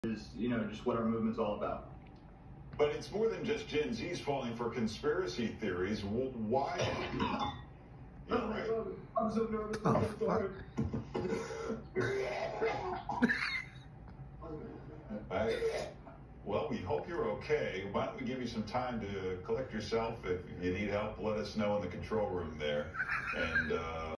is, just what our movement's all about. But it's more than just Gen Z's falling for conspiracy theories. Why? Yeah, right. I'm so nervous. Oh, fuck. Well, we hope you're okay. Why don't we give you some time to collect yourself? If you need help, let us know in the control room there. And